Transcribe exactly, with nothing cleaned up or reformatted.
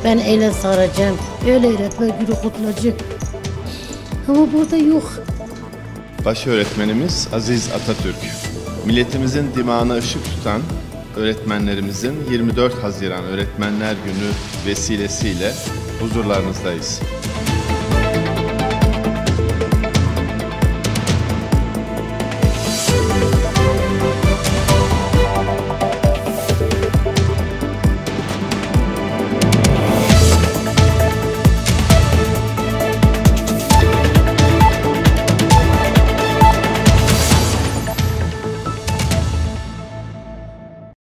Ben ele saracağım. Öyle öğretmen günü kutlayacak. Ama burada yok. Baş öğretmenimiz Aziz Atatürk. Milletimizin dimağına ışık tutan öğretmenlerimizin yirmi dört Haziran Öğretmenler Günü vesilesiyle huzurlarınızdayız.